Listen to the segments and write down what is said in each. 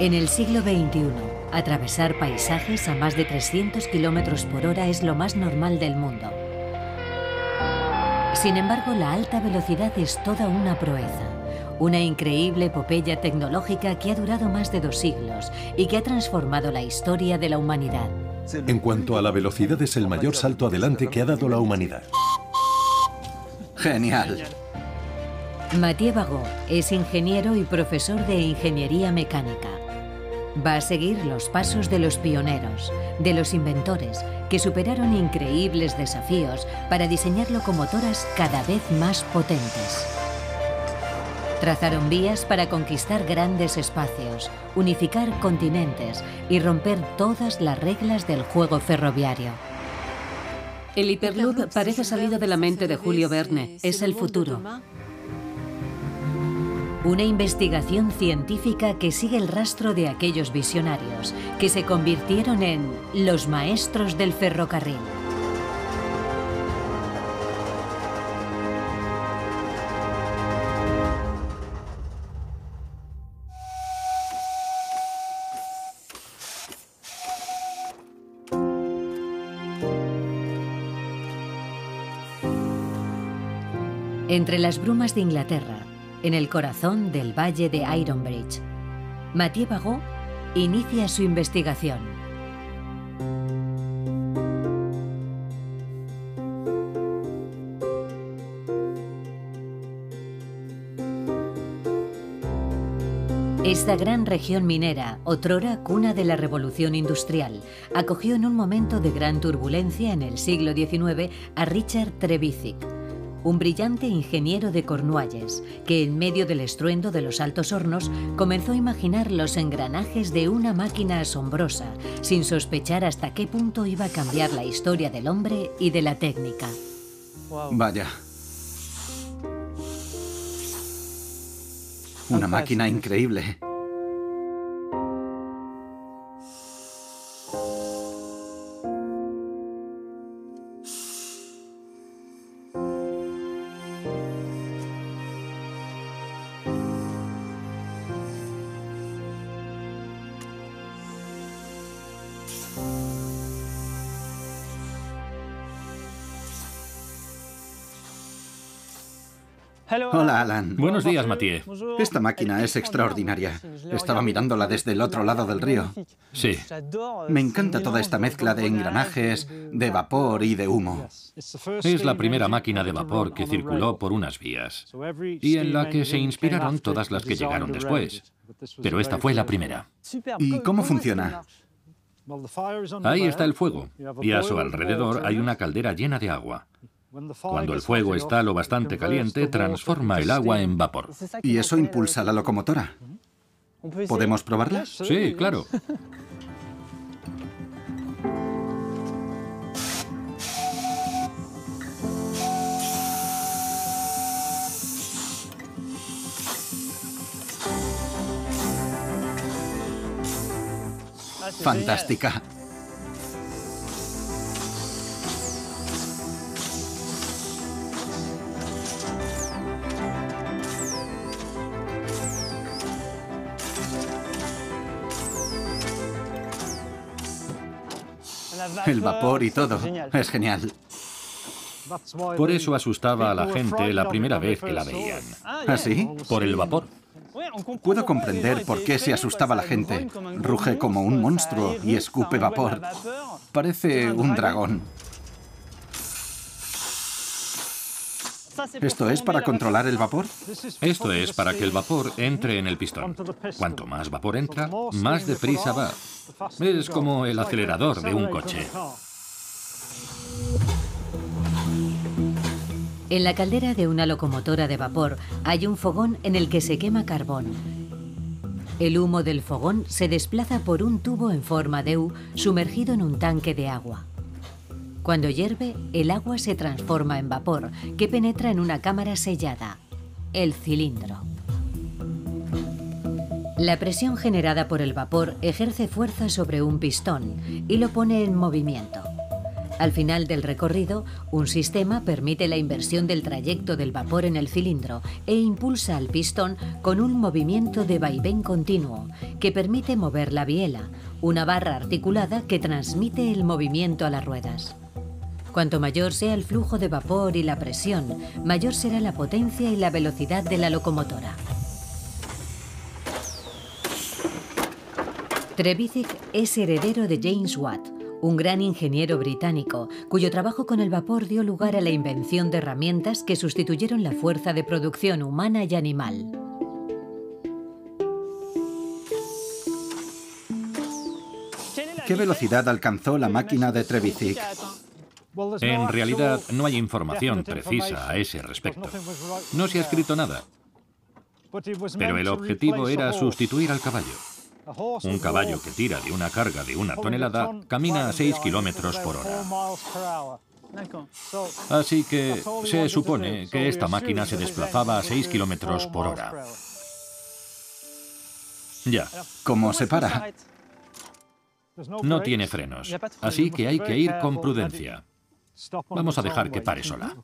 En el siglo XXI, atravesar paisajes a más de 300 kilómetros por hora es lo más normal del mundo. Sin embargo, la alta velocidad es toda una proeza, una increíble epopeya tecnológica que ha durado más de 2 siglos y que ha transformado la historia de la humanidad. En cuanto a la velocidad, es el mayor salto adelante que ha dado la humanidad. Genial. Mathieu Bagot es ingeniero y profesor de ingeniería mecánica. Va a seguir los pasos de los pioneros, de los inventores, que superaron increíbles desafíos para diseñar locomotoras cada vez más potentes. Trazaron vías para conquistar grandes espacios, unificar continentes y romper todas las reglas del juego ferroviario. El Hyperloop parece salido de la mente de Julio Verne. Es el futuro. Una investigación científica que sigue el rastro de aquellos visionarios que se convirtieron en los maestros del ferrocarril. Entre las brumas de Inglaterra, en el corazón del valle de Ironbridge, Mathieu Bagot inicia su investigación. Esta gran región minera, otrora cuna de la revolución industrial, acogió en un momento de gran turbulencia en el siglo XIX a Richard Trevithick, un brillante ingeniero de Cornualles, que en medio del estruendo de los altos hornos comenzó a imaginar los engranajes de una máquina asombrosa, sin sospechar hasta qué punto iba a cambiar la historia del hombre y de la técnica. Vaya. Una máquina increíble. Hola, Alan. Buenos días, Mathieu. Esta máquina es extraordinaria. Estaba mirándola desde el otro lado del río. Sí. Me encanta toda esta mezcla de engranajes, de vapor y de humo. Es la primera máquina de vapor que circuló por unas vías y en la que se inspiraron todas las que llegaron después. Pero esta fue la primera. ¿Y cómo funciona? Ahí está el fuego y a su alrededor hay una caldera llena de agua. Cuando el fuego está lo bastante caliente, transforma el agua en vapor. ¿Y eso impulsa la locomotora? ¿Podemos probarla? Sí, claro. Fantástica. El vapor y todo. Es genial. Por eso asustaba a la gente la primera vez que la veían. ¿Ah, sí? Por el vapor. Puedo comprender por qué se asustaba la gente. Ruge como un monstruo y escupe vapor. Parece un dragón. ¿Esto es para controlar el vapor? Esto es para que el vapor entre en el pistón. Cuanto más vapor entra, más deprisa va. Es como el acelerador de un coche. En la caldera de una locomotora de vapor hay un fogón en el que se quema carbón. El humo del fogón se desplaza por un tubo en forma de U sumergido en un tanque de agua. Cuando hierve, el agua se transforma en vapor, que penetra en una cámara sellada, el cilindro. La presión generada por el vapor ejerce fuerza sobre un pistón y lo pone en movimiento. Al final del recorrido, un sistema permite la inversión del trayecto del vapor en el cilindro e impulsa al pistón con un movimiento de vaivén continuo que permite mover la biela, una barra articulada que transmite el movimiento a las ruedas. Cuanto mayor sea el flujo de vapor y la presión, mayor será la potencia y la velocidad de la locomotora. Trevithick es heredero de James Watt, un gran ingeniero británico cuyo trabajo con el vapor dio lugar a la invención de herramientas que sustituyeron la fuerza de producción humana y animal. ¿Qué velocidad alcanzó la máquina de Trevithick? En realidad, no hay información precisa a ese respecto. No se ha escrito nada. Pero el objetivo era sustituir al caballo. Un caballo que tira de una carga de 1 tonelada camina a 6 kilómetros por hora. Así que se supone que esta máquina se desplazaba a 6 kilómetros por hora. Ya. ¿Cómo se para? No tiene frenos, así que hay que ir con prudencia. Vamos a dejar que pare sola.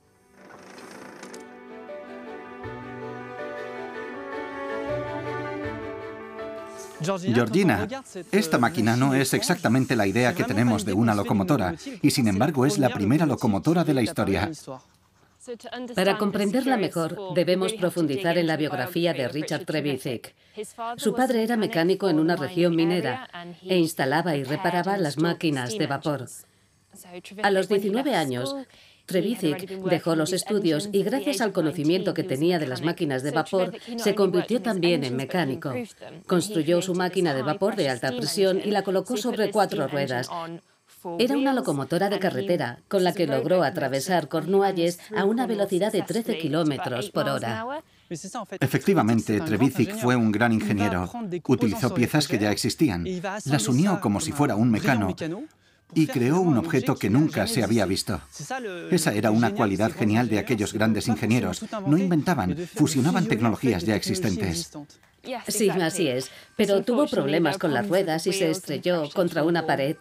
Georgina, esta máquina no es exactamente la idea que tenemos de una locomotora, y sin embargo es la primera locomotora de la historia. Para comprenderla mejor, debemos profundizar en la biografía de Richard Trevithick. Su padre era mecánico en una región minera e instalaba y reparaba las máquinas de vapor. A los 19 años, Trevithick dejó los estudios y gracias al conocimiento que tenía de las máquinas de vapor, se convirtió también en mecánico. Construyó su máquina de vapor de alta presión y la colocó sobre 4 ruedas. Era una locomotora de carretera, con la que logró atravesar Cornualles a una velocidad de 13 kilómetros por hora. Efectivamente, Trevithick fue un gran ingeniero. Utilizó piezas que ya existían, las unió como si fuera un mecano y creó un objeto que nunca se había visto. Esa era una cualidad genial de aquellos grandes ingenieros. No inventaban, fusionaban tecnologías ya existentes. Sí, así es, pero tuvo problemas con las ruedas y se estrelló contra una pared.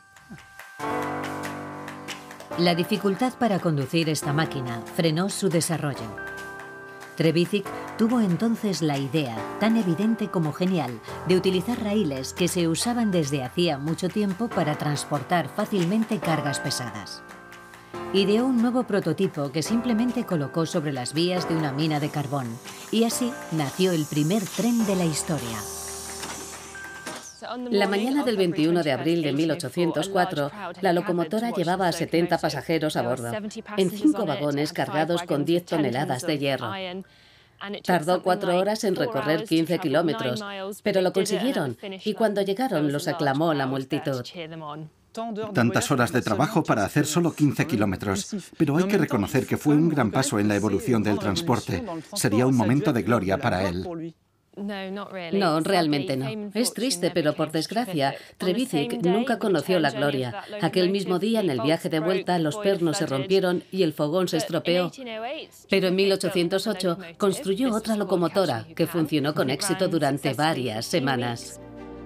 La dificultad para conducir esta máquina frenó su desarrollo. Trevithick tuvo entonces la idea, tan evidente como genial, de utilizar raíles que se usaban desde hacía mucho tiempo para transportar fácilmente cargas pesadas. Ideó un nuevo prototipo que simplemente colocó sobre las vías de una mina de carbón, y así nació el primer tren de la historia. La mañana del 21 de abril de 1804, la locomotora llevaba a 70 pasajeros a bordo, en 5 vagones cargados con 10 toneladas de hierro. Tardó 4 horas en recorrer 15 kilómetros, pero lo consiguieron, y cuando llegaron los aclamó la multitud. Tantas horas de trabajo para hacer solo 15 kilómetros. Pero hay que reconocer que fue un gran paso en la evolución del transporte. Sería un momento de gloria para él. No, realmente no. Es triste, pero por desgracia, Trevithick nunca conoció la gloria. Aquel mismo día, en el viaje de vuelta, los pernos se rompieron y el fogón se estropeó. Pero en 1808 construyó otra locomotora que funcionó con éxito durante varias semanas.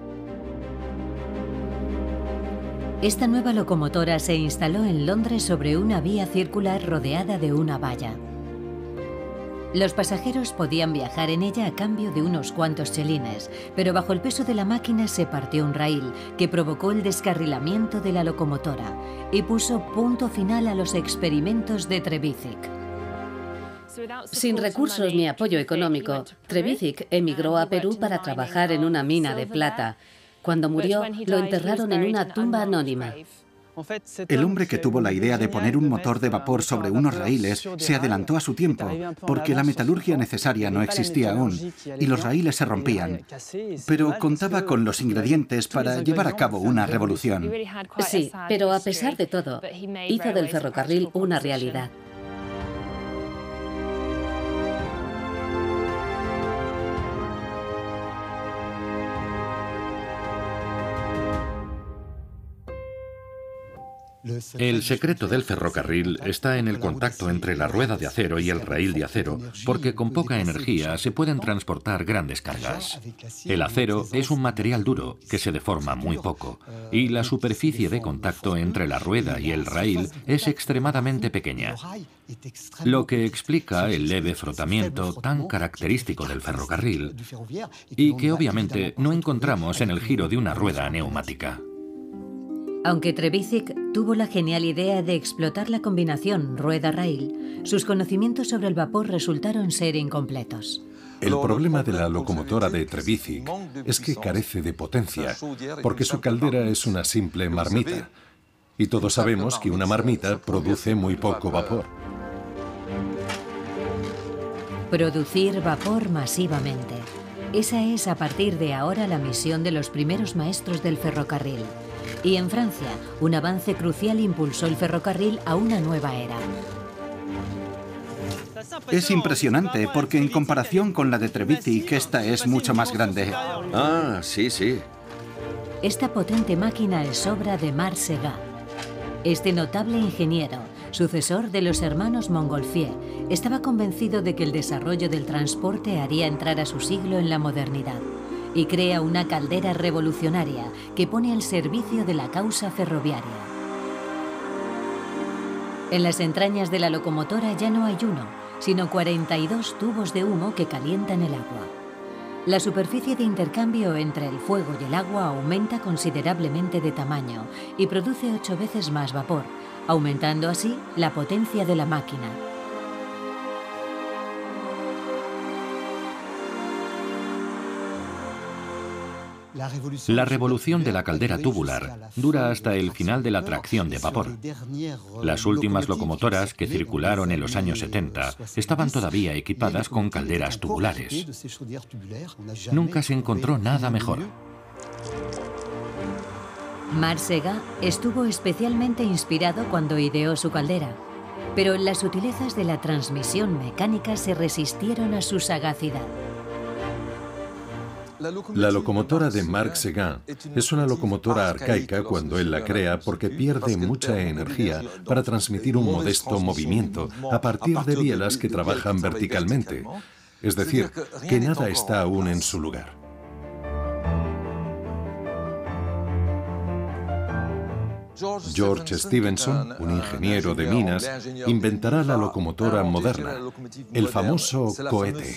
Esta nueva locomotora se instaló en Londres sobre una vía circular rodeada de una valla. Los pasajeros podían viajar en ella a cambio de unos cuantos chelines, pero bajo el peso de la máquina se partió un raíl que provocó el descarrilamiento de la locomotora y puso punto final a los experimentos de Trevithick. Sin recursos ni apoyo económico, Trevithick emigró a Perú para trabajar en una mina de plata. Cuando murió, lo enterraron en una tumba anónima. El hombre que tuvo la idea de poner un motor de vapor sobre unos raíles se adelantó a su tiempo, porque la metalurgia necesaria no existía aún, y los raíles se rompían. Pero contaba con los ingredientes para llevar a cabo una revolución. Sí, pero a pesar de todo, hizo del ferrocarril una realidad. El secreto del ferrocarril está en el contacto entre la rueda de acero y el raíl de acero, porque con poca energía se pueden transportar grandes cargas. El acero es un material duro que se deforma muy poco, y la superficie de contacto entre la rueda y el raíl es extremadamente pequeña, lo que explica el leve frotamiento tan característico del ferrocarril y que obviamente no encontramos en el giro de una rueda neumática. Aunque Trevithick tuvo la genial idea de explotar la combinación rueda-raíl, sus conocimientos sobre el vapor resultaron ser incompletos. El problema de la locomotora de Trevithick es que carece de potencia, porque su caldera es una simple marmita. Y todos sabemos que una marmita produce muy poco vapor. Producir vapor masivamente. Esa es a partir de ahora la misión de los primeros maestros del ferrocarril. Y en Francia, un avance crucial impulsó el ferrocarril a una nueva era. Es impresionante porque en comparación con la de Trevithick, esta es mucho más grande. Ah, sí, sí. Esta potente máquina es obra de Marc Segat. Este notable ingeniero, sucesor de los hermanos Montgolfier, estaba convencido de que el desarrollo del transporte haría entrar a su siglo en la modernidad y crea una caldera revolucionaria que pone al servicio de la causa ferroviaria. En las entrañas de la locomotora ya no hay uno, sino 42 tubos de humo que calientan el agua. La superficie de intercambio entre el fuego y el agua aumenta considerablemente de tamaño y produce 8 veces más vapor, aumentando así la potencia de la máquina. La revolución de la caldera tubular dura hasta el final de la tracción de vapor. Las últimas locomotoras que circularon en los años 70 estaban todavía equipadas con calderas tubulares. Nunca se encontró nada mejor. Marc Segat estuvo especialmente inspirado cuando ideó su caldera, pero las sutilezas de la transmisión mecánica se resistieron a su sagacidad. La locomotora de Marc Segat es una locomotora arcaica cuando él la crea porque pierde mucha energía para transmitir un modesto movimiento a partir de bielas que trabajan verticalmente, es decir, que nada está aún en su lugar. George Stephenson, un ingeniero de minas, inventará la locomotora moderna, el famoso cohete.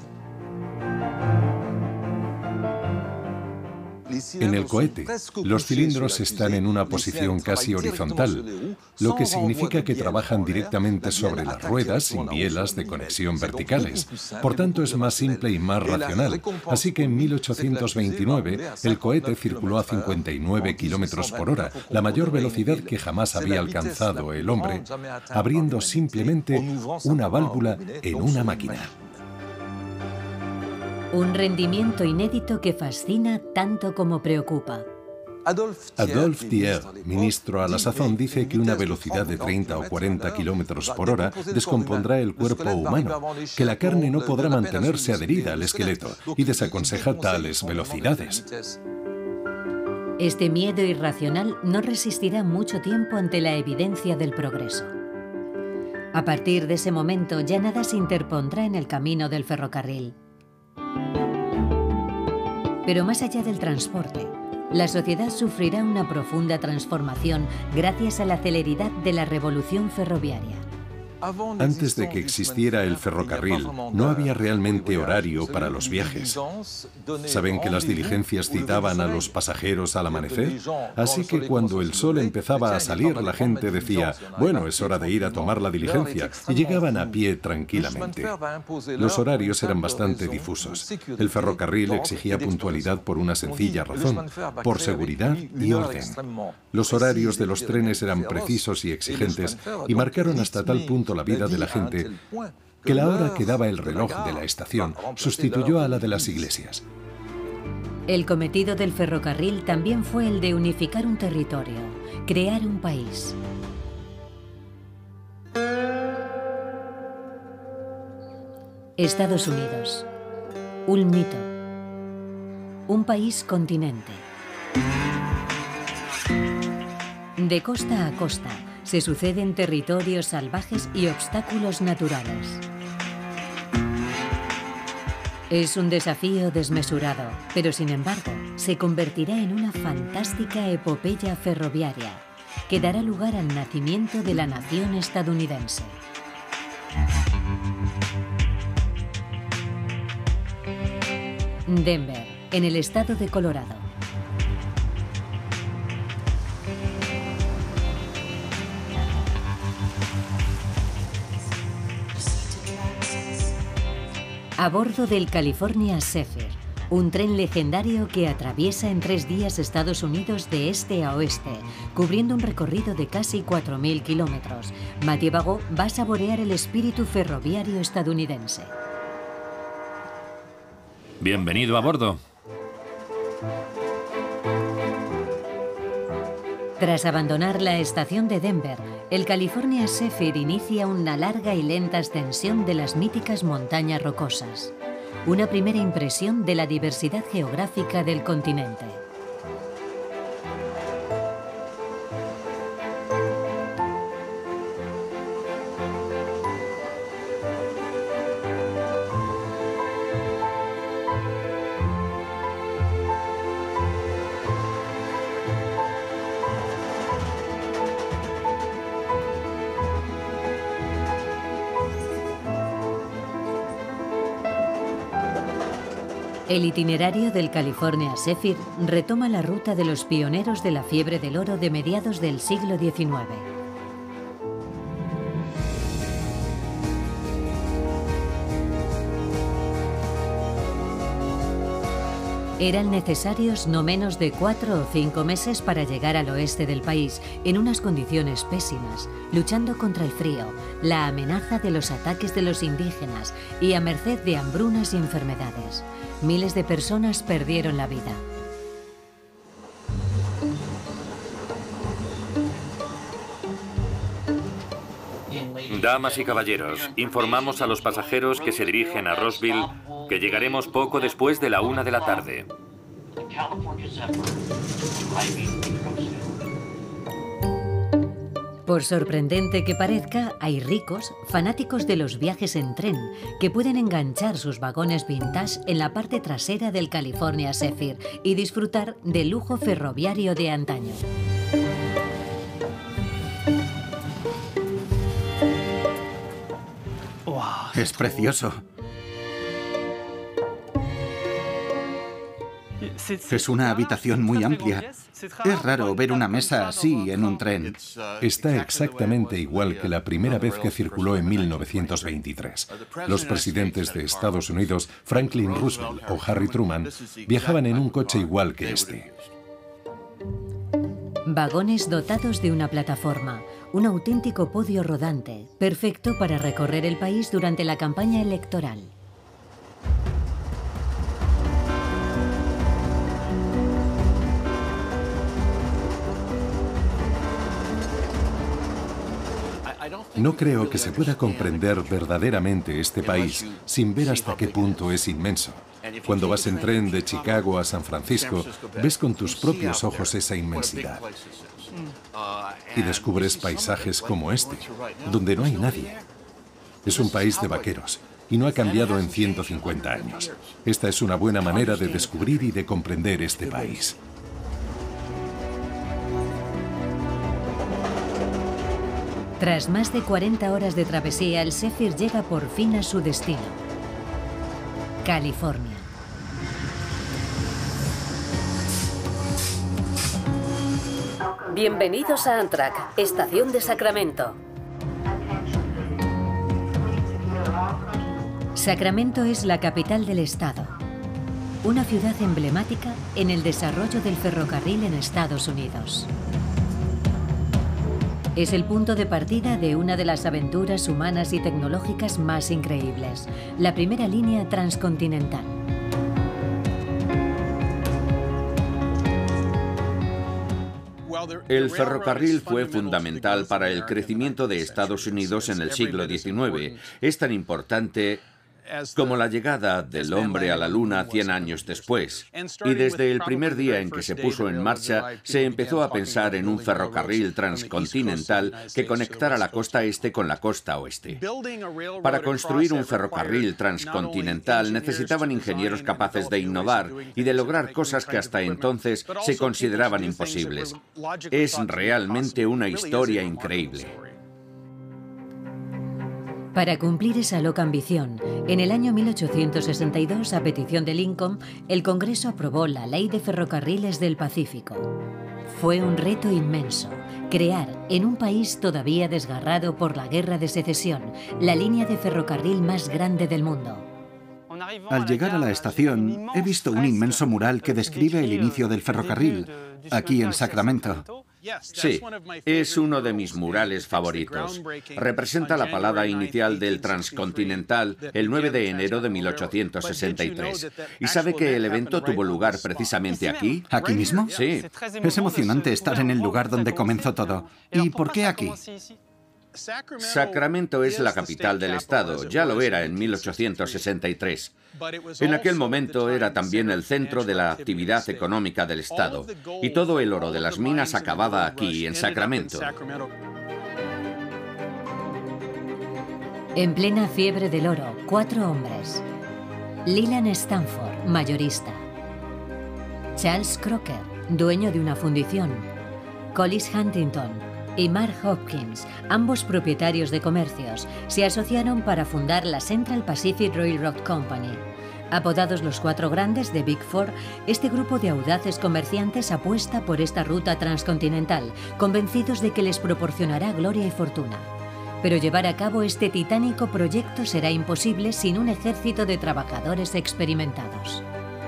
En el cohete, los cilindros están en una posición casi horizontal, lo que significa que trabajan directamente sobre las ruedas sin bielas de conexión verticales. Por tanto, es más simple y más racional. Así que en 1829, el cohete circuló a 59 kilómetros por hora, la mayor velocidad que jamás había alcanzado el hombre, abriendo simplemente una válvula en una máquina. Un rendimiento inédito que fascina tanto como preocupa. Adolphe Thiers, ministro a la sazón, dice que una velocidad de 30 o 40 kilómetros por hora descompondrá el cuerpo humano, que la carne no podrá mantenerse adherida al esqueleto y desaconseja tales velocidades. Este miedo irracional no resistirá mucho tiempo ante la evidencia del progreso. A partir de ese momento ya nada se interpondrá en el camino del ferrocarril. Pero más allá del transporte, la sociedad sufrirá una profunda transformación gracias a la celeridad de la revolución ferroviaria. Antes de que existiera el ferrocarril, no había realmente horario para los viajes. ¿Saben que las diligencias citaban a los pasajeros al amanecer? Así que cuando el sol empezaba a salir, la gente decía, bueno, es hora de ir a tomar la diligencia, y llegaban a pie tranquilamente. Los horarios eran bastante difusos. El ferrocarril exigía puntualidad por una sencilla razón, por seguridad y orden. Los horarios de los trenes eran precisos y exigentes y marcaron hasta tal punto la vida de la gente que la hora que daba el reloj de la estación sustituyó a la de las iglesias. El cometido del ferrocarril también fue el de unificar un territorio, crear un país. Estados Unidos. Un mito. Un país continente. De costa a costa, se suceden territorios salvajes y obstáculos naturales. Es un desafío desmesurado, pero sin embargo, se convertirá en una fantástica epopeya ferroviaria que dará lugar al nacimiento de la nación estadounidense. Denver, en el estado de Colorado. A bordo del California Zephyr, un tren legendario que atraviesa en 3 días Estados Unidos de este a oeste, cubriendo un recorrido de casi 4.000 kilómetros, Mathieu Bagot va a saborear el espíritu ferroviario estadounidense. Bienvenido a bordo. Tras abandonar la estación de Denver, el California Zephyr inicia una larga y lenta ascensión de las míticas montañas rocosas. Una primera impresión de la diversidad geográfica del continente. El itinerario del California Zephyr retoma la ruta de los pioneros de la fiebre del oro de mediados del siglo XIX. Eran necesarios no menos de 4 o 5 meses para llegar al oeste del país, en unas condiciones pésimas, luchando contra el frío, la amenaza de los ataques de los indígenas y a merced de hambrunas y enfermedades. Miles de personas perdieron la vida. Damas y caballeros, informamos a los pasajeros que se dirigen a Rossville que llegaremos poco después de la 1 de la tarde. Por sorprendente que parezca, hay ricos, fanáticos de los viajes en tren, que pueden enganchar sus vagones vintage en la parte trasera del California Zephyr y disfrutar del lujo ferroviario de antaño. Es precioso. Es una habitación muy amplia. Es raro ver una mesa así en un tren. Está exactamente igual que la primera vez que circuló en 1923. Los presidentes de Estados Unidos, Franklin Roosevelt o Harry Truman, viajaban en un coche igual que este. Vagones dotados de una plataforma, un auténtico podio rodante, perfecto para recorrer el país durante la campaña electoral. No creo que se pueda comprender verdaderamente este país sin ver hasta qué punto es inmenso. Cuando vas en tren de Chicago a San Francisco, ves con tus propios ojos esa inmensidad. Y descubres paisajes como este, donde no hay nadie. Es un país de vaqueros y no ha cambiado en 150 años. Esta es una buena manera de descubrir y de comprender este país. Tras más de 40 horas de travesía, el Zephyr llega por fin a su destino, California. Bienvenidos a Amtrak, estación de Sacramento. Sacramento es la capital del estado, una ciudad emblemática en el desarrollo del ferrocarril en Estados Unidos. Es el punto de partida de una de las aventuras humanas y tecnológicas más increíbles, la primera línea transcontinental. El ferrocarril fue fundamental para el crecimiento de Estados Unidos en el siglo XIX. Es tan importante como la llegada del hombre a la Luna 100 años después. Y desde el primer día en que se puso en marcha, se empezó a pensar en un ferrocarril transcontinental que conectara la costa este con la costa oeste. Para construir un ferrocarril transcontinental necesitaban ingenieros capaces de innovar y de lograr cosas que hasta entonces se consideraban imposibles. Es realmente una historia increíble. Para cumplir esa loca ambición, en el año 1862, a petición de Lincoln, el Congreso aprobó la Ley de Ferrocarriles del Pacífico. Fue un reto inmenso, crear, en un país todavía desgarrado por la Guerra de Secesión, la línea de ferrocarril más grande del mundo. Al llegar a la estación, he visto un inmenso mural que describe el inicio del ferrocarril, aquí en Sacramento. Sí, es uno de mis murales favoritos. Representa la palada inicial del Transcontinental el 9 de enero de 1863. ¿Y sabe que el evento tuvo lugar precisamente aquí? ¿Aquí mismo? Sí. Es emocionante estar en el lugar donde comenzó todo. ¿Y por qué aquí? Sacramento es la capital del estado, ya lo era en 1863. En aquel momento era también el centro de la actividad económica del estado, y todo el oro de las minas acababa aquí, en Sacramento. En plena fiebre del oro, 4 hombres. Leland Stanford, mayorista. Charles Crocker, dueño de una fundición. Collis Huntington y Mark Hopkins, ambos propietarios de comercios, se asociaron para fundar la Central Pacific Railroad Company. Apodados los 4 grandes de Big Four, este grupo de audaces comerciantes apuesta por esta ruta transcontinental, convencidos de que les proporcionará gloria y fortuna. Pero llevar a cabo este titánico proyecto será imposible sin un ejército de trabajadores experimentados.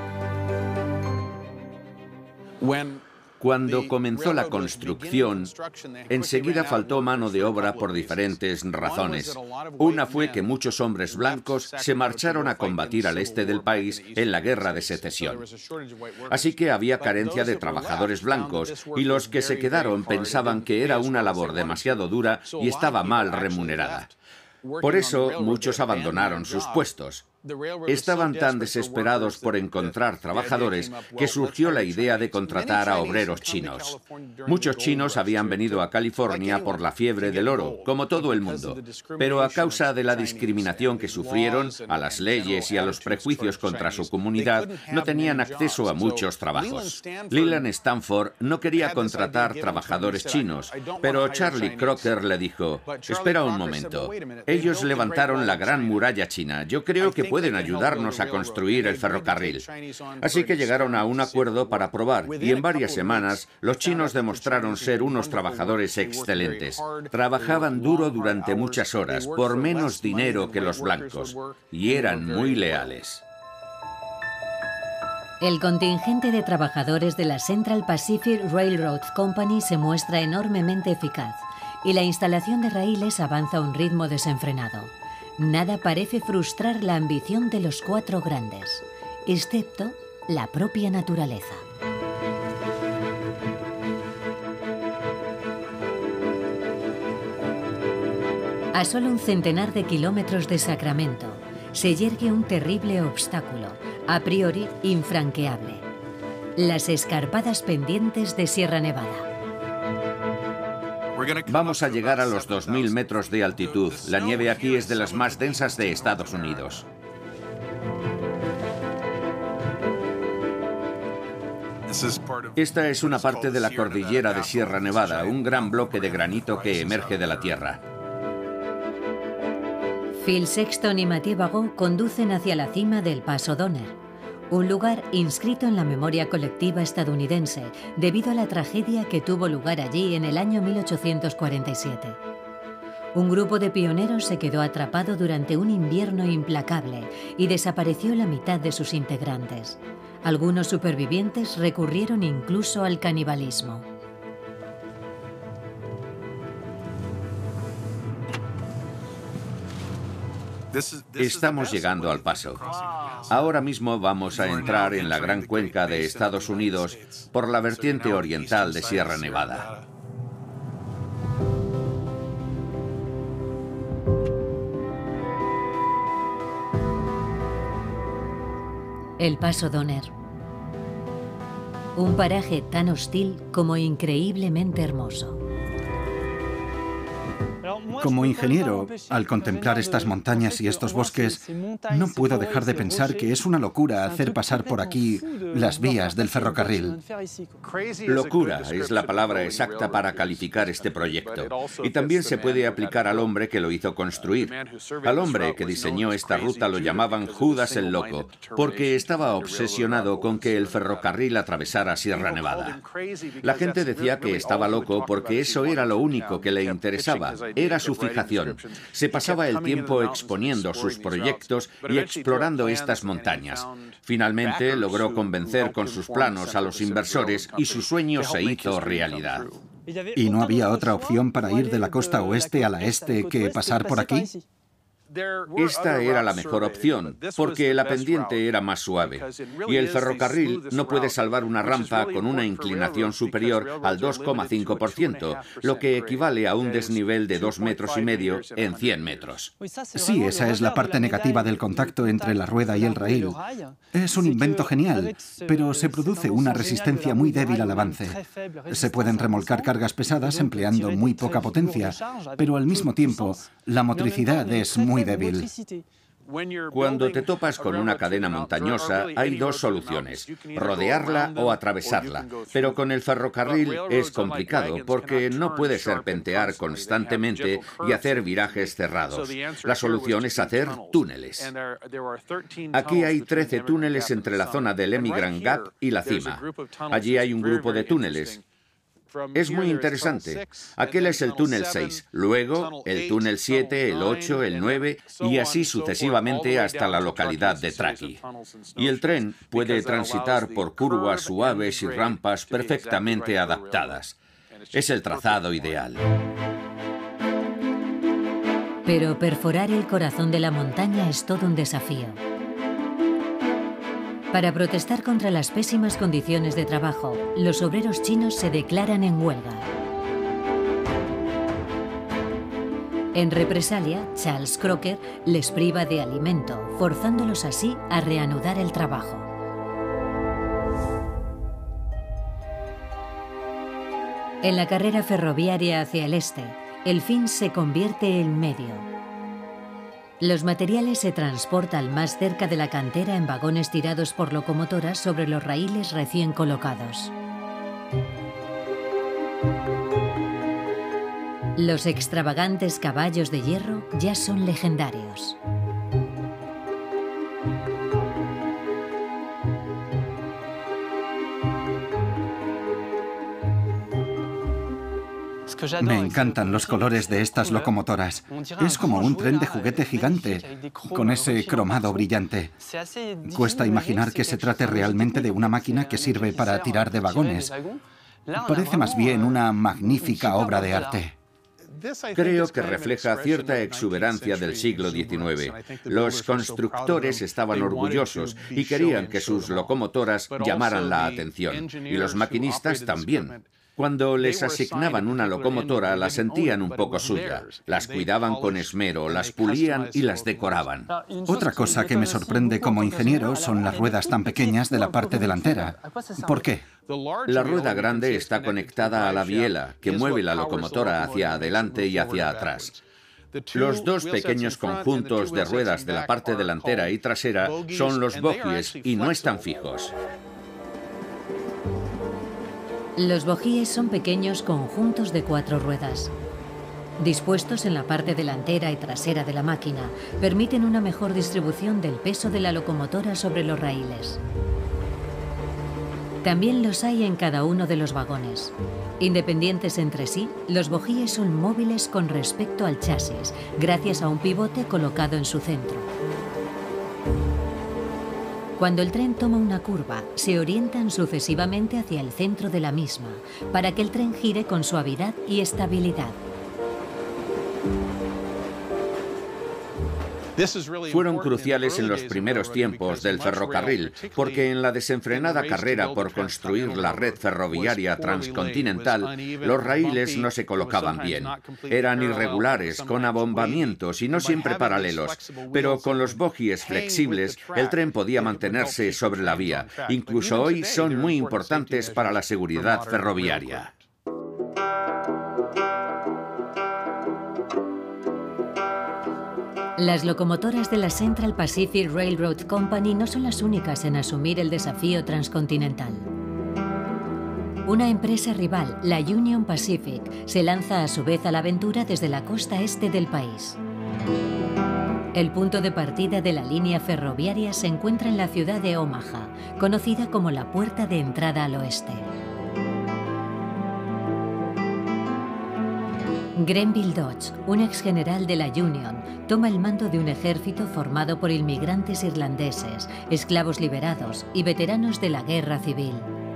Cuando comenzó la construcción, enseguida faltó mano de obra por diferentes razones. Una fue que muchos hombres blancos se marcharon a combatir al este del país en la Guerra de Secesión. Así que había carencia de trabajadores blancos y los que se quedaron pensaban que era una labor demasiado dura y estaba mal remunerada. Por eso muchos abandonaron sus puestos. Estaban tan desesperados por encontrar trabajadores que surgió la idea de contratar a obreros chinos. Muchos chinos habían venido a California por la fiebre del oro, como todo el mundo, pero a causa de la discriminación que sufrieron, a las leyes y a los prejuicios contra su comunidad, no tenían acceso a muchos trabajos. Leland Stanford no quería contratar trabajadores chinos, pero Charlie Crocker le dijo: «Espera un momento, ellos levantaron la Gran Muralla China, yo creo que pueden ayudarnos a construir el ferrocarril». Así que llegaron a un acuerdo para probar, y en varias semanas los chinos demostraron ser unos trabajadores excelentes. Trabajaban duro durante muchas horas, por menos dinero que los blancos, y eran muy leales. El contingente de trabajadores de la Central Pacific Railroad Company se muestra enormemente eficaz, y la instalación de raíles avanza a un ritmo desenfrenado. Nada parece frustrar la ambición de los 4 grandes, excepto la propia naturaleza. A solo un centenar de kilómetros de Sacramento, se yergue un terrible obstáculo, a priori infranqueable: las escarpadas pendientes de Sierra Nevada. Vamos a llegar a los 2000 metros de altitud. La nieve aquí es de las más densas de Estados Unidos. Esta es una parte de la cordillera de Sierra Nevada, un gran bloque de granito que emerge de la tierra. Phil Sexton y Mathieu Bagot conducen hacia la cima del Paso Donner, un lugar inscrito en la memoria colectiva estadounidense debido a la tragedia que tuvo lugar allí en el año 1847. Un grupo de pioneros se quedó atrapado durante un invierno implacable y desapareció la mitad de sus integrantes. Algunos supervivientes recurrieron incluso al canibalismo. Estamos llegando al paso. Ahora mismo vamos a entrar en la gran cuenca de Estados Unidos por la vertiente oriental de Sierra Nevada. El Paso Donner. Un paraje tan hostil como increíblemente hermoso. Como ingeniero, al contemplar estas montañas y estos bosques, no puedo dejar de pensar que es una locura hacer pasar por aquí las vías del ferrocarril. Locura es la palabra exacta para calificar este proyecto. Y también se puede aplicar al hombre que lo hizo construir. Al hombre que diseñó esta ruta lo llamaban Judas el Loco, porque estaba obsesionado con que el ferrocarril atravesara Sierra Nevada. La gente decía que estaba loco porque eso era lo único que le interesaba. Era su fijación. Se pasaba el tiempo exponiendo sus proyectos y explorando estas montañas. Finalmente logró convencer con sus planos a los inversores y su sueño se hizo realidad. ¿Y no había otra opción para ir de la costa oeste a la este que pasar por aquí? Esta era la mejor opción, porque la pendiente era más suave. Y el ferrocarril no puede salvar una rampa con una inclinación superior al 2,5%, lo que equivale a un desnivel de 2,5 metros en 100 metros. Sí, esa es la parte negativa del contacto entre la rueda y el raíl. Es un invento genial, pero se produce una resistencia muy débil al avance. Se pueden remolcar cargas pesadas empleando muy poca potencia, pero al mismo tiempo la motricidad es muy débil. Cuando te topas con una cadena montañosa, hay dos soluciones: rodearla o atravesarla. Pero con el ferrocarril es complicado porque no puedes serpentear constantemente y hacer virajes cerrados. La solución es hacer túneles. Aquí hay 13 túneles entre la zona del Emigrant Gap y la cima. Allí hay un grupo de túneles. Es muy interesante. Aquel es el túnel 6, luego el túnel 7, el 8, el 9 y así sucesivamente hasta la localidad de Truckee. Y el tren puede transitar por curvas suaves y rampas perfectamente adaptadas. Es el trazado ideal. Pero perforar el corazón de la montaña es todo un desafío. Para protestar contra las pésimas condiciones de trabajo, los obreros chinos se declaran en huelga. En represalia, Charles Crocker les priva de alimento, forzándolos así a reanudar el trabajo. En la carrera ferroviaria hacia el este, el fin se convierte en medio. Los materiales se transportan más cerca de la cantera en vagones tirados por locomotoras sobre los raíles recién colocados. Los extravagantes caballos de hierro ya son legendarios. Me encantan los colores de estas locomotoras. Es como un tren de juguete gigante, con ese cromado brillante. Cuesta imaginar que se trate realmente de una máquina que sirve para tirar de vagones. Parece más bien una magnífica obra de arte. Creo que refleja cierta exuberancia del siglo XIX. Los constructores estaban orgullosos y querían que sus locomotoras llamaran la atención, y los maquinistas también. Cuando les asignaban una locomotora, la sentían un poco suya. Las cuidaban con esmero, las pulían y las decoraban. Otra cosa que me sorprende como ingeniero son las ruedas tan pequeñas de la parte delantera. ¿Por qué? La rueda grande está conectada a la biela, que mueve la locomotora hacia adelante y hacia atrás. Los dos pequeños conjuntos de ruedas de la parte delantera y trasera son los bogies y no están fijos. Los bogies son pequeños conjuntos de 4 ruedas. Dispuestos en la parte delantera y trasera de la máquina, permiten una mejor distribución del peso de la locomotora sobre los raíles. También los hay en cada uno de los vagones. Independientes entre sí, los bogies son móviles con respecto al chasis, gracias a un pivote colocado en su centro. Cuando el tren toma una curva, se orientan sucesivamente hacia el centro de la misma, para que el tren gire con suavidad y estabilidad. Fueron cruciales en los primeros tiempos del ferrocarril, porque en la desenfrenada carrera por construir la red ferroviaria transcontinental, los raíles no se colocaban bien. Eran irregulares, con abombamientos y no siempre paralelos, pero con los bogies flexibles, el tren podía mantenerse sobre la vía. Incluso hoy son muy importantes para la seguridad ferroviaria. Las locomotoras de la Central Pacific Railroad Company no son las únicas en asumir el desafío transcontinental. Una empresa rival, la Union Pacific, se lanza a su vez a la aventura desde la costa este del país. El punto de partida de la línea ferroviaria se encuentra en la ciudad de Omaha, conocida como la puerta de entrada al oeste. Grenville Dodge, un ex general de la Union, toma el mando de un ejército formado por inmigrantes irlandeses, esclavos liberados y veteranos de la guerra civil.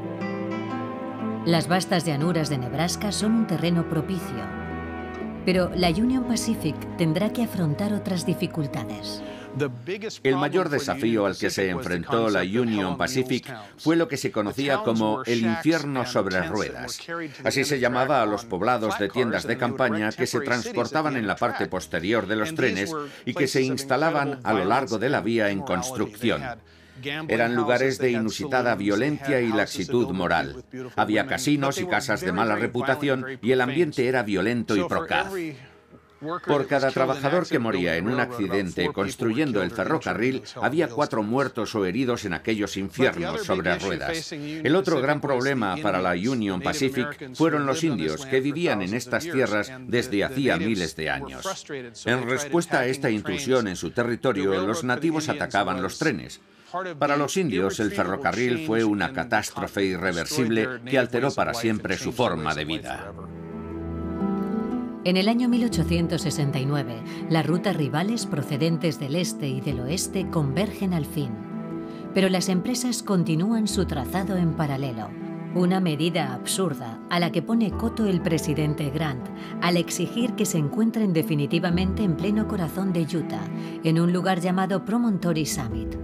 Las vastas llanuras de Nebraska son un terreno propicio, pero la Union Pacific tendrá que afrontar otras dificultades. El mayor desafío al que se enfrentó la Union Pacific fue lo que se conocía como el infierno sobre ruedas. Así se llamaba a los poblados de tiendas de campaña que se transportaban en la parte posterior de los trenes y que se instalaban a lo largo de la vía en construcción. Eran lugares de inusitada violencia y laxitud moral. Había casinos y casas de mala reputación y el ambiente era violento y procaz. Por cada trabajador que moría en un accidente construyendo el ferrocarril, había 4 muertos o heridos en aquellos infiernos sobre ruedas. El otro gran problema para la Union Pacific fueron los indios que vivían en estas tierras desde hacía miles de años. En respuesta a esta intrusión en su territorio, los nativos atacaban los trenes. Para los indios, el ferrocarril fue una catástrofe irreversible que alteró para siempre su forma de vida. En el año 1869, las rutas rivales procedentes del este y del oeste convergen al fin, pero las empresas continúan su trazado en paralelo. Una medida absurda a la que pone coto el presidente Grant al exigir que se encuentren definitivamente en pleno corazón de Utah, en un lugar llamado Promontory Summit.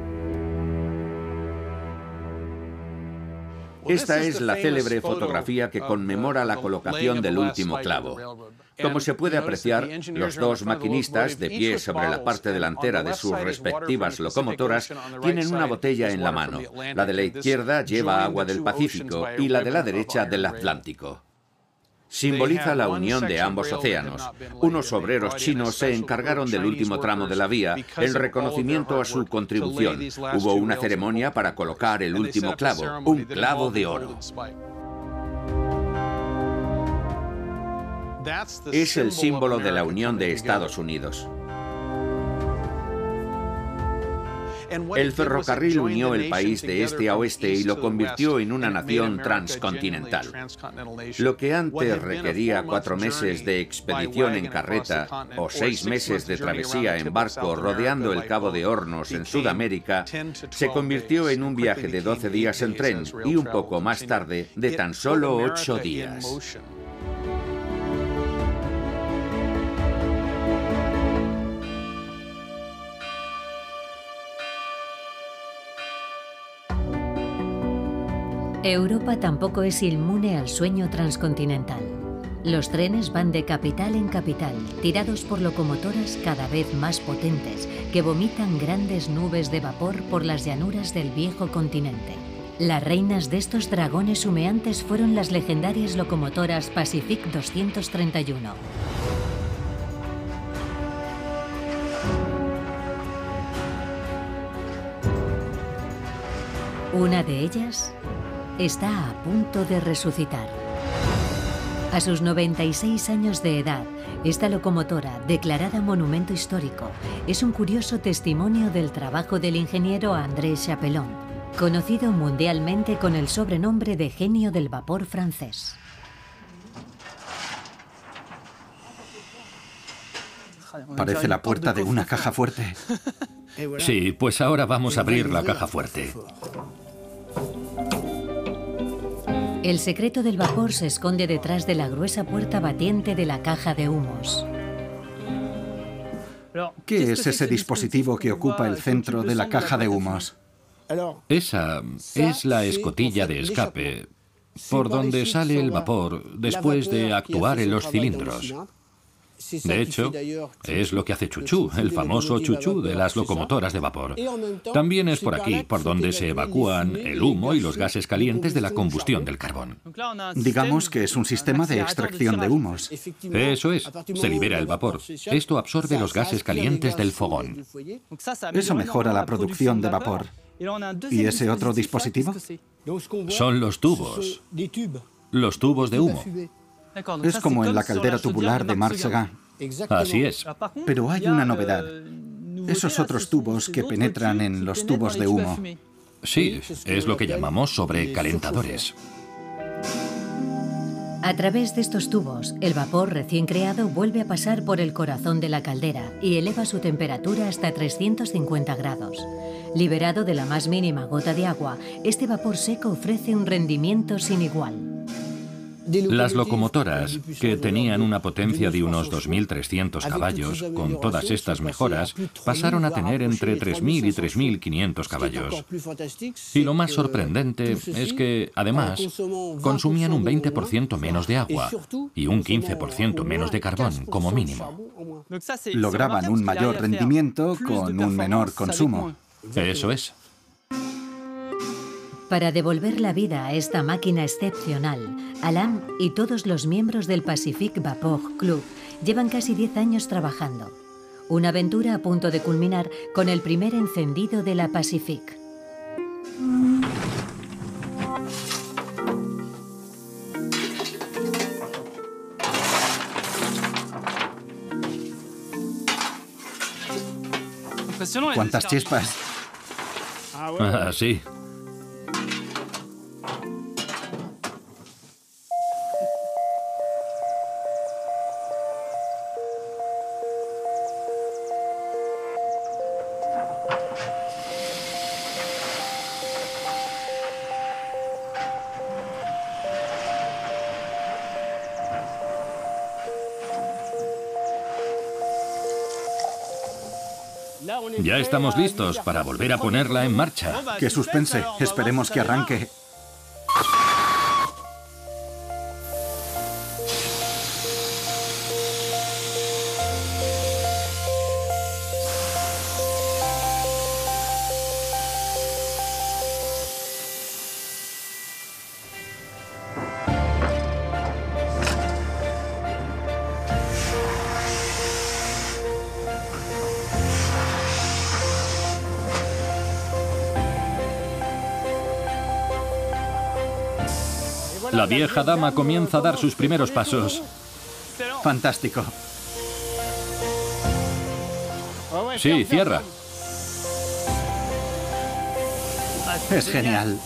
Esta es la célebre fotografía que conmemora la colocación del último clavo. Como se puede apreciar, los 2 maquinistas, de pie sobre la parte delantera de sus respectivas locomotoras, tienen una botella en la mano. La de la izquierda lleva agua del Pacífico y la de la derecha del Atlántico. Simboliza la unión de ambos océanos. Unos obreros chinos se encargaron del último tramo de la vía en reconocimiento a su contribución. Hubo una ceremonia para colocar el último clavo, un clavo de oro. Es el símbolo de la unión de Estados Unidos. El ferrocarril unió el país de este a oeste y lo convirtió en una nación transcontinental. Lo que antes requería 4 meses de expedición en carreta o 6 meses de travesía en barco rodeando el Cabo de Hornos en Sudamérica, se convirtió en un viaje de 12 días en tren y un poco más tarde de tan solo 8 días. Europa tampoco es inmune al sueño transcontinental. Los trenes van de capital en capital, tirados por locomotoras cada vez más potentes, que vomitan grandes nubes de vapor por las llanuras del viejo continente. Las reinas de estos dragones humeantes fueron las legendarias locomotoras Pacific 231. Una de ellas está a punto de resucitar. A sus 96 años de edad, esta locomotora, declarada monumento histórico, es un curioso testimonio del trabajo del ingeniero André Chapelon, conocido mundialmente con el sobrenombre de genio del vapor francés. Parece la puerta de una caja fuerte. Sí, pues ahora vamos a abrir la caja fuerte. El secreto del vapor se esconde detrás de la gruesa puerta batiente de la caja de humos. ¿Qué es ese dispositivo que ocupa el centro de la caja de humos? Esa es la escotilla de escape, por donde sale el vapor después de actuar en los cilindros. De hecho, es lo que hace chuchú, el famoso chuchú de las locomotoras de vapor. También es por aquí, por donde se evacúan el humo y los gases calientes de la combustión del carbón. Digamos que es un sistema de extracción de humos. Eso es, se libera el vapor. Esto absorbe los gases calientes del fogón. Eso mejora la producción de vapor. ¿Y ese otro dispositivo? Son los tubos. Los tubos de humo. Es como en la caldera tubular de Marc Seguin. Así es. Pero hay una novedad. Esos otros tubos que penetran en los tubos de humo. Sí, es lo que llamamos sobrecalentadores. A través de estos tubos, el vapor recién creado vuelve a pasar por el corazón de la caldera y eleva su temperatura hasta 350 grados. Liberado de la más mínima gota de agua, este vapor seco ofrece un rendimiento sin igual. Las locomotoras, que tenían una potencia de unos 2.300 caballos, con todas estas mejoras, pasaron a tener entre 3.000 y 3.500 caballos. Y lo más sorprendente es que, además, consumían un 20% menos de agua y un 15% menos de carbón, como mínimo. Lograban un mayor rendimiento con un menor consumo. Eso es. Para devolver la vida a esta máquina excepcional, Alain y todos los miembros del Pacific Vapor Club llevan casi 10 años trabajando. Una aventura a punto de culminar con el primer encendido de la Pacific. ¿Cuántas chispas? Ah, sí. Ya estamos listos para volver a ponerla en marcha. ¡Qué suspense! Esperemos que arranque. La vieja dama comienza a dar sus primeros pasos. Fantástico. Sí, cierra. Es genial.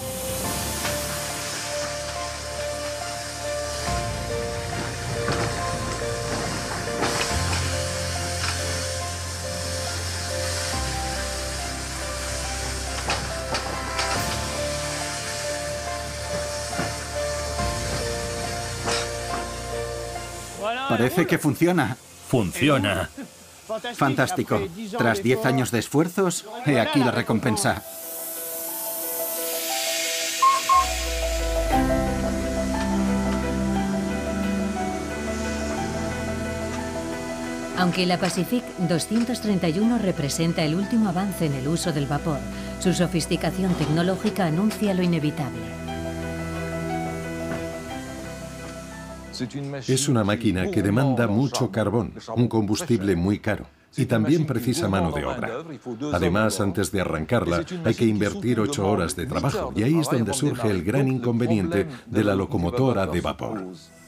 Parece que funciona. Funciona. Fantástico. Tras 10 años de esfuerzos, he aquí la recompensa. Aunque la Pacific 231 representa el último avance en el uso del vapor, su sofisticación tecnológica anuncia lo inevitable. Es una máquina que demanda mucho carbón, un combustible muy caro, y también precisa mano de obra. Además, antes de arrancarla, hay que invertir 8 horas de trabajo, y ahí es donde surge el gran inconveniente de la locomotora de vapor.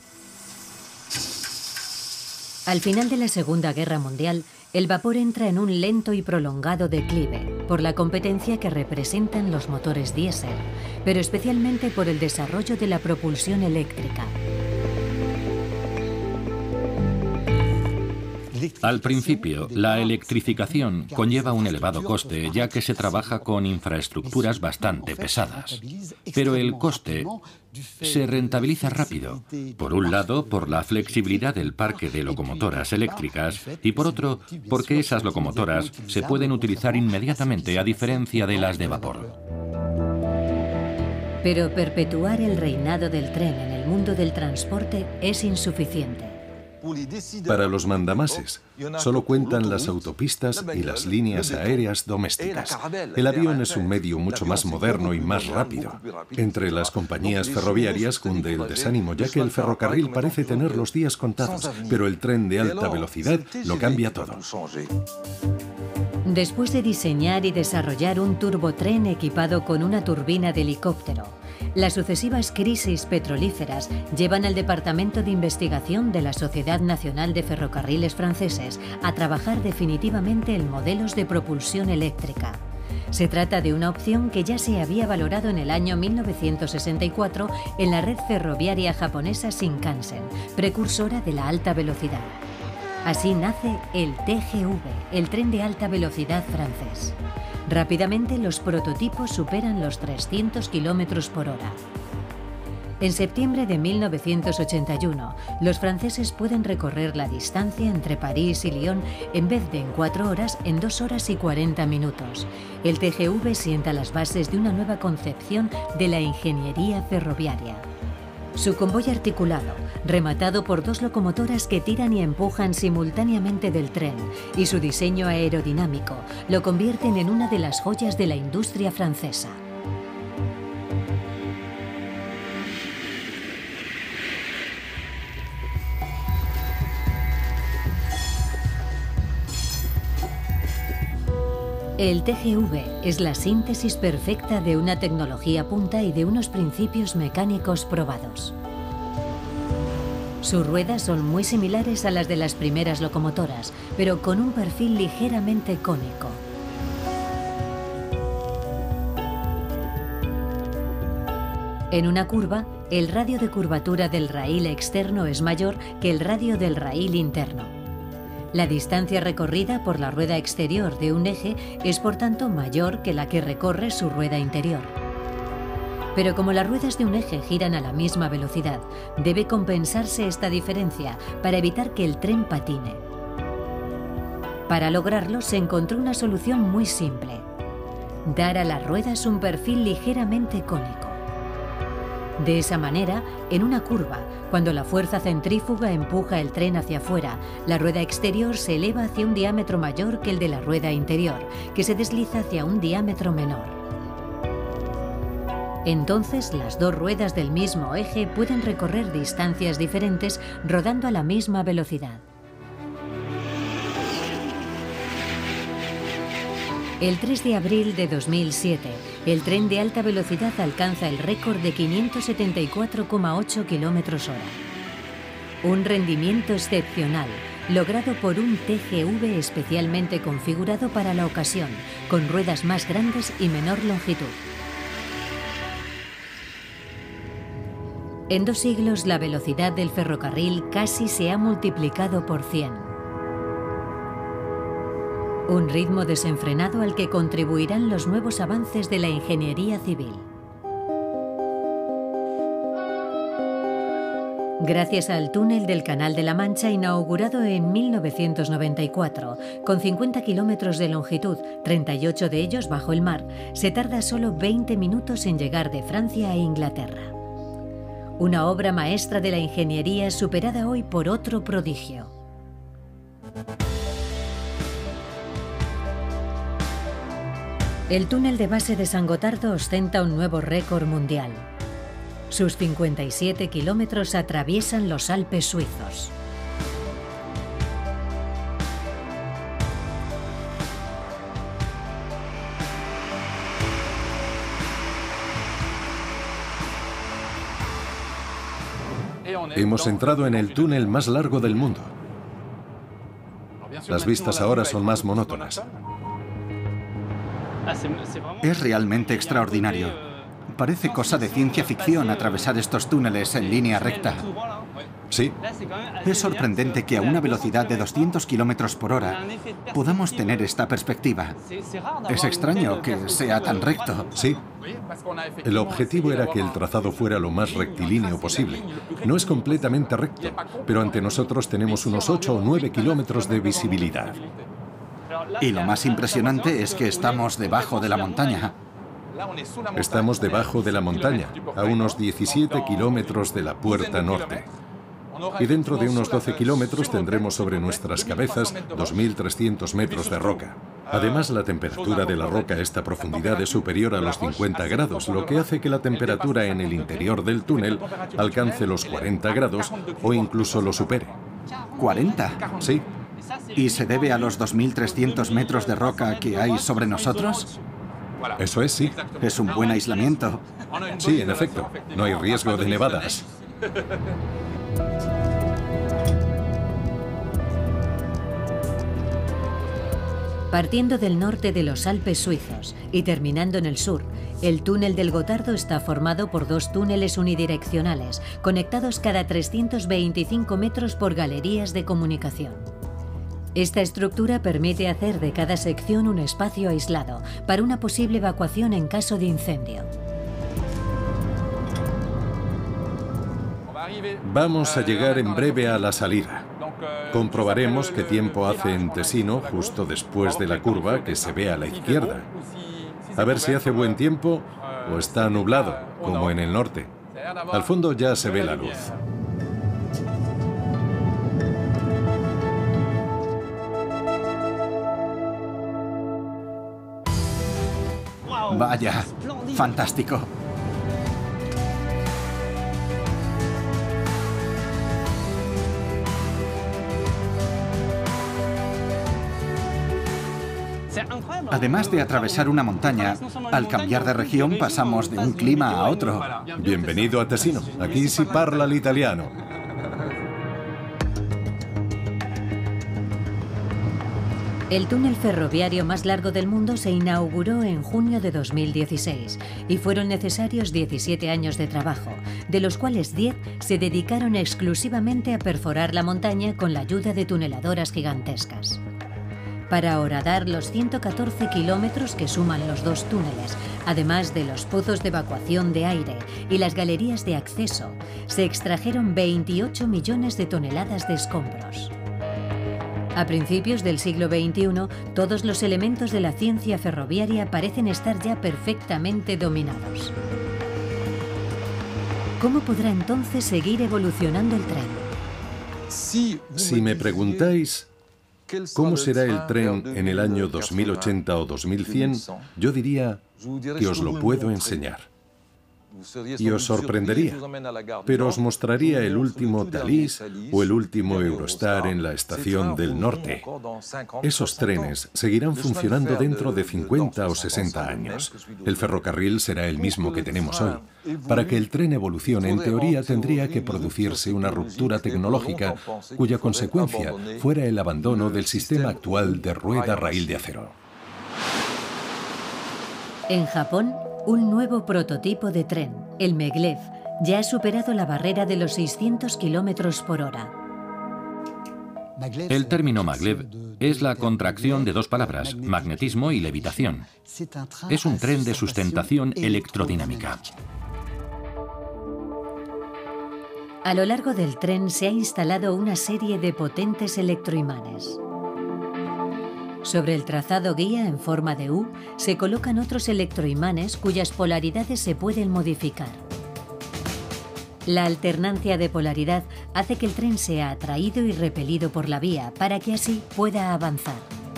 Al final de la Segunda Guerra Mundial, el vapor entra en un lento y prolongado declive por la competencia que representan los motores diésel, pero especialmente por el desarrollo de la propulsión eléctrica. Al principio, la electrificación conlleva un elevado coste, ya que se trabaja con infraestructuras bastante pesadas. Pero el coste se rentabiliza rápido. Por un lado, por la flexibilidad del parque de locomotoras eléctricas y por otro, porque esas locomotoras se pueden utilizar inmediatamente a diferencia de las de vapor. Pero perpetuar el reinado del tren en el mundo del transporte es insuficiente. Para los mandamases, solo cuentan las autopistas y las líneas aéreas domésticas. El avión es un medio mucho más moderno y más rápido. Entre las compañías ferroviarias cunde el desánimo, ya que el ferrocarril parece tener los días contados, pero el tren de alta velocidad lo cambia todo. Después de diseñar y desarrollar un turbotren equipado con una turbina de helicóptero, las sucesivas crisis petrolíferas llevan al Departamento de Investigación de la Sociedad Nacional de Ferrocarriles franceses a trabajar definitivamente en modelos de propulsión eléctrica. Se trata de una opción que ya se había valorado en el año 1964 en la red ferroviaria japonesa Shinkansen, precursora de la alta velocidad. Así nace el TGV, el tren de alta velocidad francés. Rápidamente los prototipos superan los 300 km por hora. En septiembre de 1981, los franceses pueden recorrer la distancia entre París y Lyon en vez de en 4 horas, en 2 horas y 40 minutos. El TGV sienta las bases de una nueva concepción de la ingeniería ferroviaria. Su convoy articulado, rematado por 2 locomotoras que tiran y empujan simultáneamente del tren, y su diseño aerodinámico lo convierten en una de las joyas de la industria francesa. El TGV es la síntesis perfecta de una tecnología punta y de unos principios mecánicos probados. Sus ruedas son muy similares a las de las primeras locomotoras, pero con un perfil ligeramente cónico. En una curva, el radio de curvatura del raíl externo es mayor que el radio del raíl interno. La distancia recorrida por la rueda exterior de un eje es por tanto mayor que la que recorre su rueda interior. Pero como las ruedas de un eje giran a la misma velocidad, debe compensarse esta diferencia para evitar que el tren patine. Para lograrlo se encontró una solución muy simple: dar a las ruedas un perfil ligeramente cónico. De esa manera, en una curva, cuando la fuerza centrífuga empuja el tren hacia afuera, la rueda exterior se eleva hacia un diámetro mayor que el de la rueda interior, que se desliza hacia un diámetro menor. Entonces, las 2 ruedas del mismo eje pueden recorrer distancias diferentes rodando a la misma velocidad. El 3 de abril de 2007, el tren de alta velocidad alcanza el récord de 574,8 km/h. Un rendimiento excepcional, logrado por un TGV especialmente configurado para la ocasión, con ruedas más grandes y menor longitud. En 2 siglos, la velocidad del ferrocarril casi se ha multiplicado por 100. Un ritmo desenfrenado al que contribuirán los nuevos avances de la ingeniería civil. Gracias al túnel del Canal de la Mancha, inaugurado en 1994, con 50 kilómetros de longitud, 38 de ellos bajo el mar, se tarda solo 20 minutos en llegar de Francia a Inglaterra. Una obra maestra de la ingeniería superada hoy por otro prodigio. El túnel de base de San Gotardo ostenta un nuevo récord mundial. Sus 57 kilómetros atraviesan los Alpes suizos. Hemos entrado en el túnel más largo del mundo. Las vistas ahora son más monótonas. Es realmente extraordinario. Parece cosa de ciencia ficción atravesar estos túneles en línea recta. Sí. Es sorprendente que a una velocidad de 200 kilómetros por hora podamos tener esta perspectiva. Es extraño que sea tan recto. Sí. El objetivo era que el trazado fuera lo más rectilíneo posible. No es completamente recto, pero ante nosotros tenemos unos 8 o 9 kilómetros de visibilidad. Y lo más impresionante es que estamos debajo de la montaña. Estamos debajo de la montaña, a unos 17 kilómetros de la puerta norte. Y dentro de unos 12 kilómetros tendremos sobre nuestras cabezas 2.300 metros de roca. Además, la temperatura de la roca a esta profundidad es superior a los 50 grados, lo que hace que la temperatura en el interior del túnel alcance los 40 grados o incluso lo supere. ¿40? Sí. ¿Y se debe a los 2.300 metros de roca que hay sobre nosotros? Eso es, sí. Es un buen aislamiento. Sí, en efecto. No hay riesgo de nevadas. Partiendo del norte de los Alpes suizos y terminando en el sur, el túnel del Gotardo está formado por 2 túneles unidireccionales, conectados cada 325 metros por galerías de comunicación. Esta estructura permite hacer de cada sección un espacio aislado para una posible evacuación en caso de incendio. Vamos a llegar en breve a la salida. Comprobaremos qué tiempo hace en Tesino justo después de la curva que se ve a la izquierda. A ver si hace buen tiempo o está nublado, como en el norte. Al fondo ya se ve la luz. Vaya, fantástico. Además de atravesar una montaña, al cambiar de región pasamos de un clima a otro. Bienvenido a Tesino. Aquí si parla l'italiano. El túnel ferroviario más largo del mundo se inauguró en junio de 2016 y fueron necesarios 17 años de trabajo, de los cuales 10 se dedicaron exclusivamente a perforar la montaña con la ayuda de tuneladoras gigantescas. Para horadar los 114 kilómetros que suman los 2 túneles, además de los pozos de evacuación de aire y las galerías de acceso, se extrajeron 28 millones de toneladas de escombros. A principios del siglo XXI, todos los elementos de la ciencia ferroviaria parecen estar ya perfectamente dominados. ¿Cómo podrá entonces seguir evolucionando el tren? Si me preguntáis cómo será el tren en el año 2080 o 2100, yo diría que os lo puedo enseñar. Y os sorprendería, pero os mostraría el último Thalys o el último Eurostar en la estación del norte. Esos trenes seguirán funcionando dentro de 50 o 60 años. El ferrocarril será el mismo que tenemos hoy. Para que el tren evolucione, en teoría, tendría que producirse una ruptura tecnológica cuya consecuencia fuera el abandono del sistema actual de rueda-raíl de acero. En Japón, un nuevo prototipo de tren, el Maglev, ya ha superado la barrera de los 600 kilómetros por hora. El término maglev es la contracción de 2 palabras, magnetismo y levitación. Es un tren de sustentación electrodinámica. A lo largo del tren se ha instalado una serie de potentes electroimanes. Sobre el trazado guía en forma de U se colocan otros electroimanes cuyas polaridades se pueden modificar. La alternancia de polaridad hace que el tren sea atraído y repelido por la vía para que así pueda avanzar.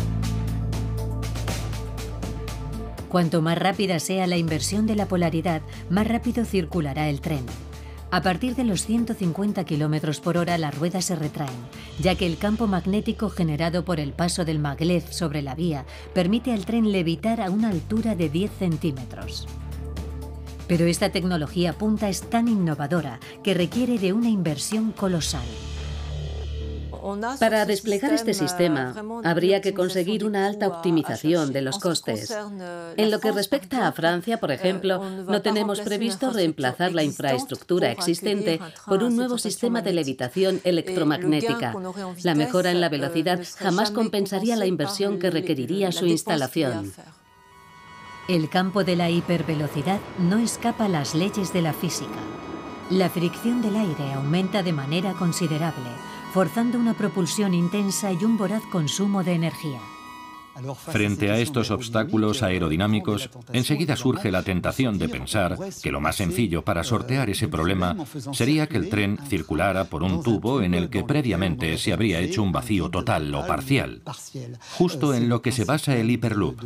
Cuanto más rápida sea la inversión de la polaridad, más rápido circulará el tren. A partir de los 150 km por hora las ruedas se retraen, ya que el campo magnético generado por el paso del maglev sobre la vía permite al tren levitar a una altura de 10 centímetros. Pero esta tecnología punta es tan innovadora que requiere de una inversión colosal. Para desplegar este sistema, habría que conseguir una alta optimización de los costes. En lo que respecta a Francia, por ejemplo, no tenemos previsto reemplazar la infraestructura existente por un nuevo sistema de levitación electromagnética. La mejora en la velocidad jamás compensaría la inversión que requeriría su instalación. El campo de la hipervelocidad no escapa a las leyes de la física. La fricción del aire aumenta de manera considerable, forzando una propulsión intensa y un voraz consumo de energía. Frente a estos obstáculos aerodinámicos, enseguida surge la tentación de pensar que lo más sencillo para sortear ese problema sería que el tren circulara por un tubo en el que previamente se habría hecho un vacío total o parcial, justo en lo que se basa el Hyperloop.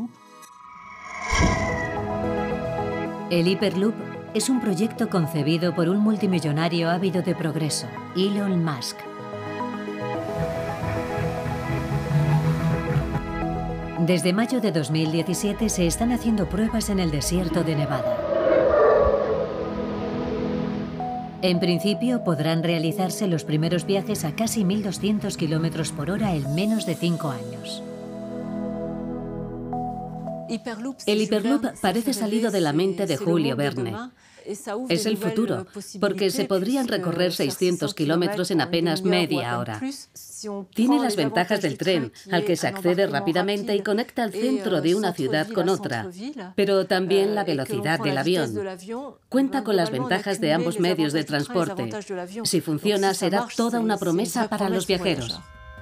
El Hyperloop es un proyecto concebido por un multimillonario ávido de progreso, Elon Musk. Desde mayo de 2017 se están haciendo pruebas en el desierto de Nevada. En principio podrán realizarse los primeros viajes a casi 1.200 km por hora en menos de 5 años. El Hyperloop parece salido de la mente de Julio Verne. Es el futuro, porque se podrían recorrer 600 kilómetros en apenas media hora. Tiene las ventajas del tren, al que se accede rápidamente y conecta el centro de una ciudad con otra, pero también la velocidad del avión. Cuenta con las ventajas de ambos medios de transporte. Si funciona, será toda una promesa para los viajeros.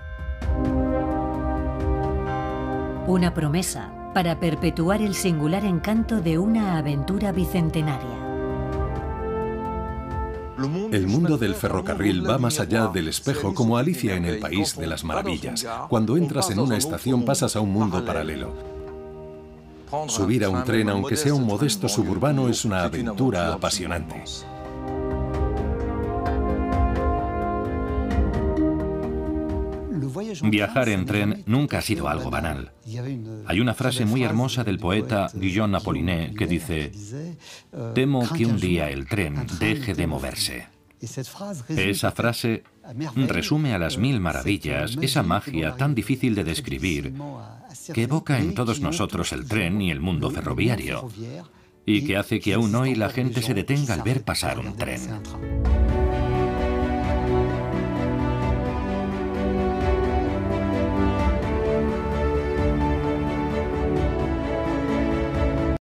Una promesa para perpetuar el singular encanto de una aventura bicentenaria. El mundo del ferrocarril va más allá del espejo, como Alicia en el País de las Maravillas. Cuando entras en una estación pasas a un mundo paralelo. Subir a un tren, aunque sea un modesto suburbano, es una aventura apasionante. Viajar en tren nunca ha sido algo banal. Hay una frase muy hermosa del poeta Guillaume Apollinaire que dice: «Temo que un día el tren deje de moverse». Esa frase resume a las mil maravillas esa magia tan difícil de describir que evoca en todos nosotros el tren y el mundo ferroviario, y que hace que aún hoy la gente se detenga al ver pasar un tren.